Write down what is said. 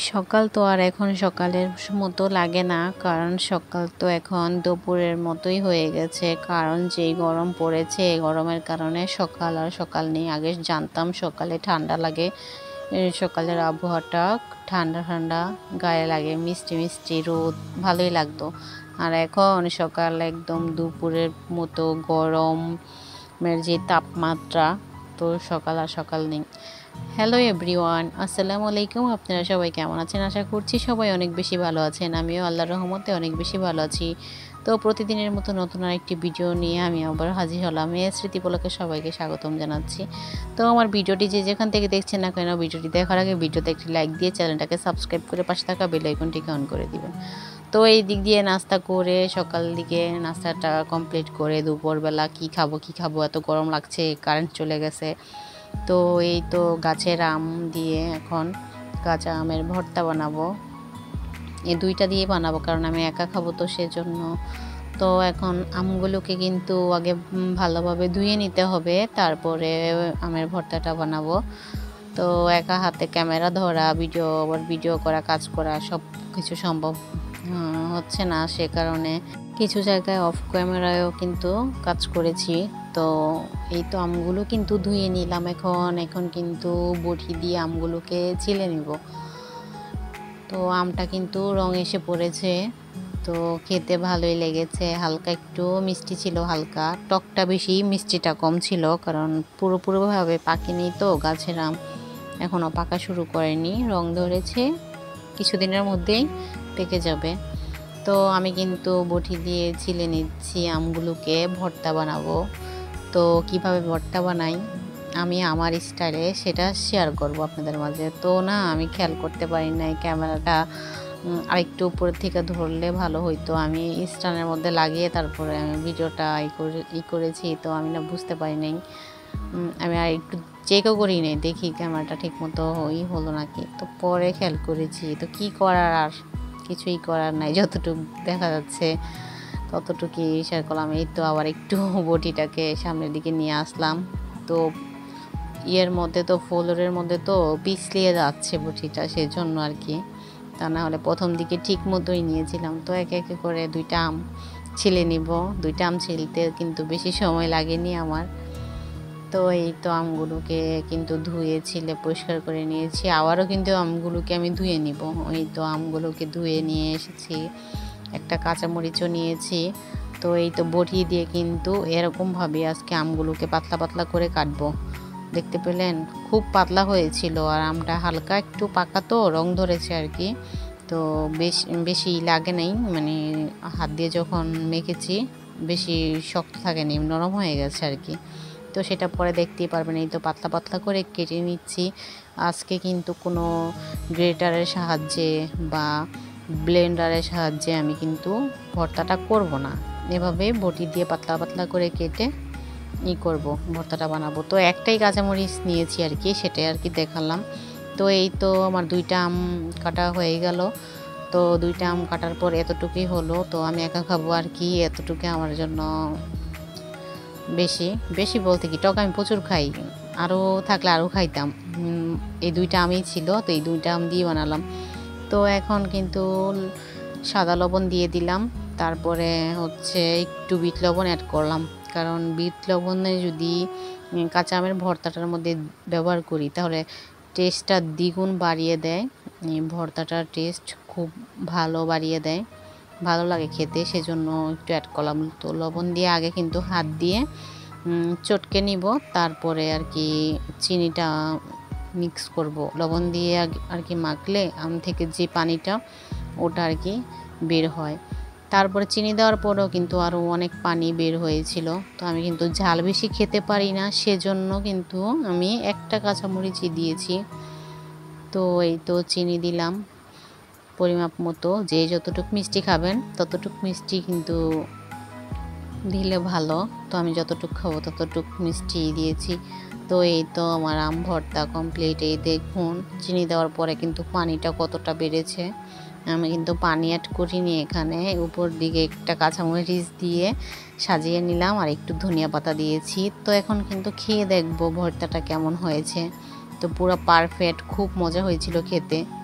সকাল তো আর এখন সকালের মতো লাগে না, কারণ সকাল তো এখন দুপুরের মতোই হয়ে গেছে। কারণ যেই গরম পড়েছে, এই গরমের কারণে সকাল আর সকাল নেই। আগে জানতাম সকালে ঠান্ডা লাগে, সকালের আবহাওয়াটা ঠান্ডা ঠান্ডা গায়ে লাগে, মিষ্টি মিষ্টি রোদ, ভালোই লাগতো। আর এখন সকাল একদম দুপুরের মতো গরমের যে তাপমাত্রা, তো সকাল আর সকাল নেই। হ্যালো এভরিওয়ান, আসসালামু আলাইকুম। আপনারা সবাই কেমন আছেন? আশা করছি সবাই অনেক বেশি ভালো আছেন। আমিও আল্লাহর রহমতে অনেক বেশি ভালো আছি। তো প্রতিদিনের মতো নতুন আরেকটি ভিডিও নিয়ে আমি আবার হাজির হলাম। এই স্মৃতিপলকে সবাইকে স্বাগতম জানাচ্ছি। তো আমার ভিডিওটি যে যেখান থেকে দেখছেন না কেন, ভিডিওটি দেখার আগে ভিডিওতে একটি লাইক দিয়ে চ্যানেলটাকে সাবস্ক্রাইব করে পাশে থাকা বেল আইকনটিকে অন করে দিবেন। তো এই দিক দিয়ে নাস্তা করে, সকাল দিকে নাস্তাটা কমপ্লিট করে দুপুরবেলা কী খাবো এত গরম লাগছে, কারেন্ট চলে গেছে। তো এই তো গাছের আম দিয়ে এখন কাঁচা আমের ভর্তা বানাবো। এই দুইটা দিয়ে বানাবো, কারণ আমি একা খাবো, তো সেজন্য। তো এখন আমগুলোকে কিন্তু আগে ভালোভাবে ধুয়ে নিতে হবে, তারপরে আমের ভর্তাটা বানাবো। তো একা হাতে ক্যামেরা ধরা, ভিডিও করা, কাজ করা সব কিছু সম্ভব হচ্ছে না, সে কারণে কিছু জায়গায় অফ ক্যামেরায়ও কিন্তু কাজ করেছি। তো এই তো আমগুলো কিন্তু ধুয়ে নিলাম। এখন কিন্তু বটি দিয়ে আমগুলোকে ছিলে নিব। তো আমটা কিন্তু রং এসে পড়েছে, তো খেতে ভালোই লেগেছে। হালকা একটু মিষ্টি ছিল, হালকা টকটা বেশি, মিষ্টিটা কম ছিল, কারণ পুরোপুরিভাবে পাকেনি তো গাছের আম, এখনও পাকা শুরু করেনি, রং ধরেছে, কিছুদিনের মধ্যেই পেকে যাবে। তো আমি কিন্তু বটি দিয়ে ছিলে নিচ্ছি আমগুলোকে, ভর্তা বানাবো। তো কিভাবে ভর্তা বানাই আমি আমার স্টাইলে সেটা শেয়ার করব আপনাদের মাঝে। তো না, আমি খেয়াল করতে পারি নাই, ক্যামেরাটা আরেকটু উপরের থেকে ধরলে ভালো হইতো। আমি স্ট্যান্ডের মধ্যে লাগিয়ে তারপরে আমি ভিডিওটা করেছি, তো আমি না বুঝতে পারি নাই। আমি আর একটু চেকও করি নাই, দেখি ক্যামেরাটা ঠিক মতো হলো নাকি। তো পরে খেয়াল করেছি, তো কি করার, আর কিছুই করার নাই, যতটুকু দেখা যাচ্ছে ততটুকুই শেয়ার করলাম। এই তো আবার একটু বটিটাকে সামনের দিকে নিয়ে আসলাম। তো মধ্যে তো ফ্লোরের মধ্যে তো পিছলিয়ে যাচ্ছে বটিটা, সেজন্য আর কি, তা না হলে প্রথম দিকে ঠিক মতোই নিয়েছিলাম। তো একে একে করে দুইটা আম ছিলে নিব। দুইটা আম ছিলতে কিন্তু বেশি সময় লাগেনি আমার। তো এই তো আমগুলোকে কিন্তু ধুয়ে ছিলে পরিষ্কার করে নিয়েছি, আবারও কিন্তু আমগুলোকে আমি ধুয়ে নিব। এই তো আমগুলোকে ধুয়ে নিয়ে এসেছি, একটা কাঁচামরিচও নিয়েছি। তো এই তো বটি দিয়ে কিন্তু এরকমভাবে আজকে আমগুলোকে পাতলা পাতলা করে কাটবো। দেখতে পেলেন খুব পাতলা হয়েছিল, আর আমটা হালকা একটু পাকা, তো রং ধরেছে আর কি। তো বেশি লাগে নাই, মানে হাত দিয়ে যখন মেখেছি বেশি শক্ত থাকেনি, নরম হয়ে গেছে আর কি। তো সেটা পরে দেখতেই পারবেন। এই তো পাতলা পাতলা করে কেটে নিচ্ছি। আজকে কিন্তু কোনো গ্রেটারের সাহায্যে বা ব্লেন্ডারের সাহায্যে আমি কিন্তু ভর্তাটা করব না, এভাবে বটি দিয়ে পাতলা পাতলা করে কেটে করব, ভর্তাটা বানাবো। তো একটাই কাঁচামরিচ নিয়েছি আর কি, সেটাই আর কি দেখালাম। তো এই তো আমার দুইটা আম কাটা হয়ে গেল। তো দুইটা আম কাটার পর এতটুকুই হলো। তো আমি একা খাবো আর কি, এতটুকু আমার জন্য বেশি। বেশি বলতে কি, টক আমি প্রচুর খাই, আরও থাকলে আরও খাইতাম। এই দুইটা আমই ছিল, তো এই দুইটা আম দিয়ে বানালাম। তো এখন কিন্তু সাদা লবণ দিয়ে দিলাম, তারপরে হচ্ছে একটু বিট লবণ অ্যাড করলাম, কারণ বিট লবণে যদি কাঁচা আমের ভর্তাটার মধ্যে ব্যবহার করি তাহলে টেস্টটা দ্বিগুণ বাড়িয়ে দেয়, ভর্তাটার টেস্ট খুব ভালো বাড়িয়ে দেয়, ভালো লাগে খেতে, সেজন্য একটু অ্যাড করলাম। তো লবণ দিয়ে আগে কিন্তু হাত দিয়ে চটকে নিব, তারপরে আর কি চিনিটা মিক্স করব। লবণ দিয়ে আর কি মাখলে আম থেকে যে পানিটা ওটা আর কি বের হয়। তারপরে চিনি দেওয়ার পরেও কিন্তু আরও অনেক পানি বের হয়েছিল। তো আমি কিন্তু ঝাল বেশি খেতে পারি না, সেজন্য কিন্তু আমি একটা কাঁচামরিচই দিয়েছি। তো এই তো চিনি দিলাম পরিমাপ মতো, যে যতটুকু মিষ্টি খাবেন ততটুকু মিষ্টি কিন্তু দিলে ভালো। তো আমি যতটুকু খাবো ততটুকু মিষ্টি দিয়েছি। তো এই তো আমার আম ভর্তা কমপ্লিট। এই দেখুন চিনি দেওয়ার পরে কিন্তু পানিটা কতটা বেড়েছে। আমি কিন্তু পানি অ্যাড করিনি এখানে, উপর দিকে একটা কাঁচামরিচ দিয়ে সাজিয়ে নিলাম, আর একটু ধনিয়া পাতা দিয়েছি। তো এখন কিন্তু খেয়ে দেখবো ভর্তাটা কেমন হয়েছে। তো পুরো পারফেক্ট, খুব মজা হয়েছিল খেতে।